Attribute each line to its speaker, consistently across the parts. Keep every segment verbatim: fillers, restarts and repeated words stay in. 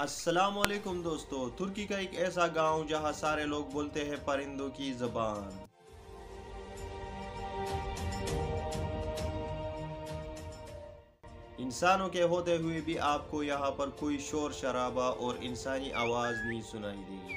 Speaker 1: अस्सलाम वालेकुम दोस्तों। तुर्की का एक ऐसा गांव जहां सारे लोग बोलते हैं परिंदों की जबान। इंसानों के होते हुए भी आपको यहां पर कोई शोर शराबा और इंसानी आवाज नहीं सुनाई देगी।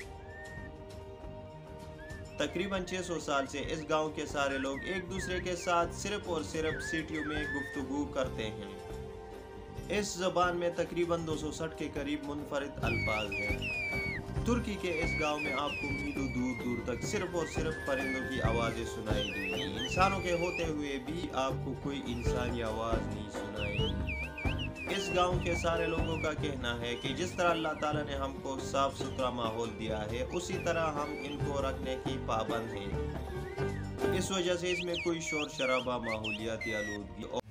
Speaker 1: तकरीबन छह सौ साल से इस गांव के सारे लोग एक दूसरे के साथ सिर्फ और सिर्फ सीटियों में गुफ्तगू करते हैं। इस जबान में तकरीबन दो सौ साठ के करीब मुनफरिद अल्फाज हैं। तुर्की के इस गांव में आपको मीलों दूर दूर तक सिर्फ और सिर्फ परिंदों की आवाज़ें सुनाई देंगी। इंसानों के होते हुए भी आपको कोई इंसानी आवाज़ नहीं सुनाई। इस गांव के सारे लोगों का कहना है कि जिस तरह अल्लाह ताला ने हमको साफ सुथरा माहौल दिया है, उसी तरह हम इनको रखने की पाबंद हैं। इस वजह से इसमें कोई शोर शराबा, माहौलियाती आलूदगी